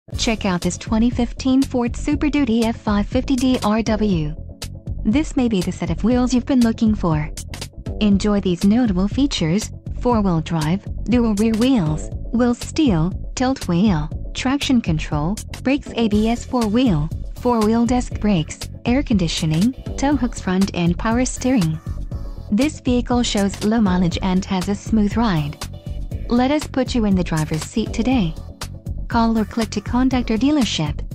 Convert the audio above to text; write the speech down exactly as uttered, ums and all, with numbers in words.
Check out this twenty fifteen Ford Super Duty F five fifty D R W. This may be the set of wheels you've been looking for. Enjoy these notable features: four-wheel drive, dual rear wheels, wheel steel, tilt wheel, traction control, brakes A B S four-wheel, four-wheel disc brakes, air conditioning, tow hooks front and power steering. This vehicle shows low mileage and has a smooth ride. Let us put you in the driver's seat today. Call or click to contact our dealership.